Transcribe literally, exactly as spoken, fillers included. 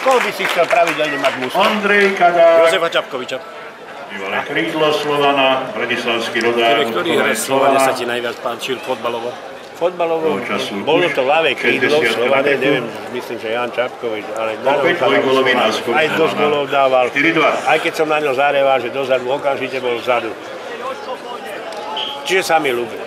Koho by si chcel pravidelne mať mústva? Ondrej Kadák. Jozefa Čapkoviča. Bývalé krídlo Slovana, Bratislavský rodák. Ktorý hre Slovane sa ti najviac páčil fotbalovo? Fotbalovo, bolo to ľavé krídlo v Slovane, neviem, myslím, že Jan Čapkovič, ale aj dosť golov dával. Aj keď som na ňo zareval, že dozadu okamžite bol vzadu. Čiže sa mi ľúbi.